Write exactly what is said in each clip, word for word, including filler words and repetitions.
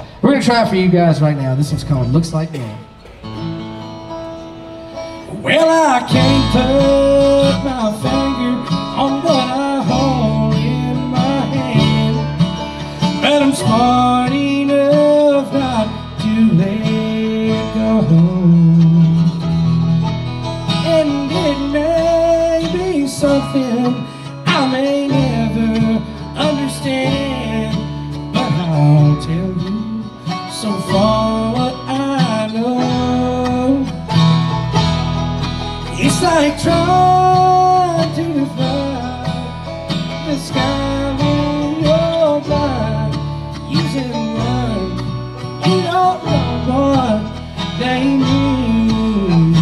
We're gonna try it for you guys right now. This one's called Looks Like Love. Well, I can't put my finger on what I hold in my hand, but I'm smart enough not to let it go. And it may be something I may never understand, but I'll tell you so far what I know. It's like trying to define the sky when you're blind, using words you don't know what they mean.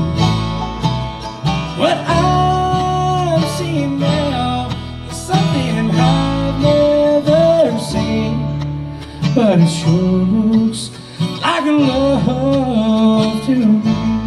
What I'm seeing now is something I've never seen, but it sure looks like a love to me.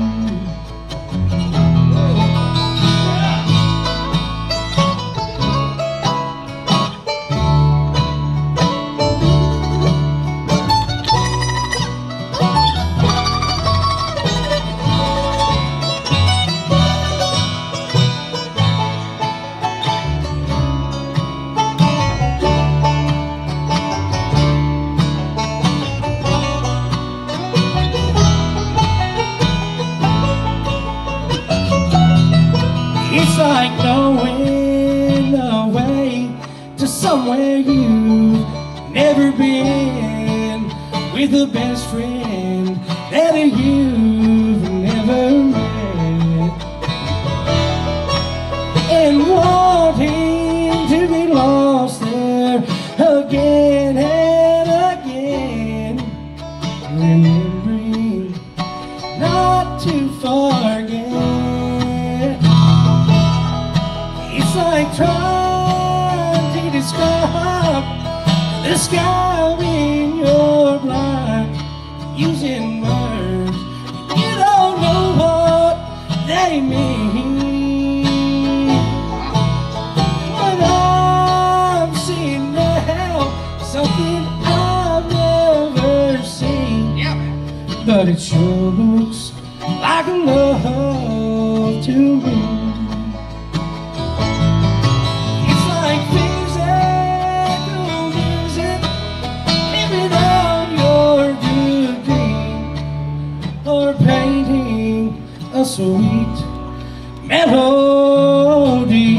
It's like knowing the way to somewhere you've never been, with a best friend that you've never met, and wanting to be lost there again and again, remembering not to forget. It's like trying to describe the sky when you're blind, using words you don't know what they mean. But I'm seeing now something I've never seen. Yep. But it sure looks like a love to me. A sweet melody.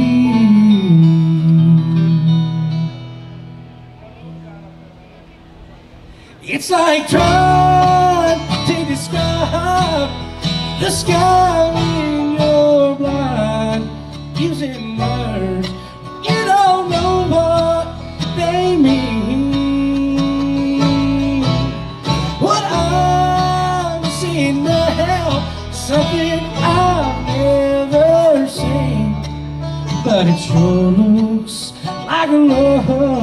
It's like trying to describe the sky when you're blind, using words you don't know what they mean. What I'm seeing now, something I've never seen, but it sure looks like a love